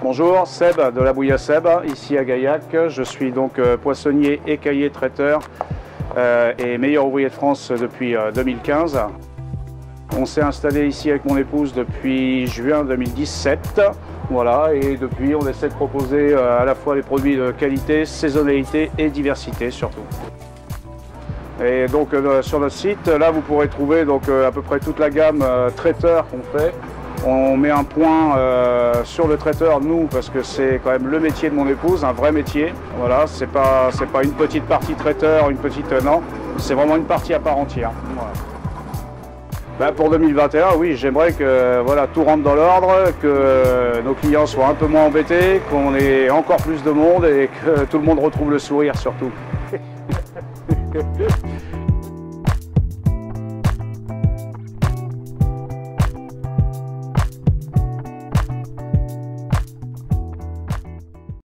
Bonjour, Seb de la Bouille à Seb, ici à Gaillac. Je suis donc poissonnier, écaillé, traiteur et meilleur ouvrier de France depuis 2015. On s'est installé ici avec mon épouse depuis juin 2017. Voilà, et depuis on essaie de proposer à la fois des produits de qualité, saisonnalité et diversité surtout. Et donc sur notre site, là vous pourrez trouver donc, à peu près toute la gamme traiteur qu'on fait. On met un point sur le traiteur, nous, parce que c'est quand même le métier de mon épouse, un vrai métier. Voilà, c'est pas une petite partie traiteur, une petite... non, c'est vraiment une partie à part entière. Voilà. Ben, pour 2021, oui, j'aimerais que voilà, tout rentre dans l'ordre, que nos clients soient un peu moins embêtés, qu'on ait encore plus de monde et que tout le monde retrouve le sourire surtout.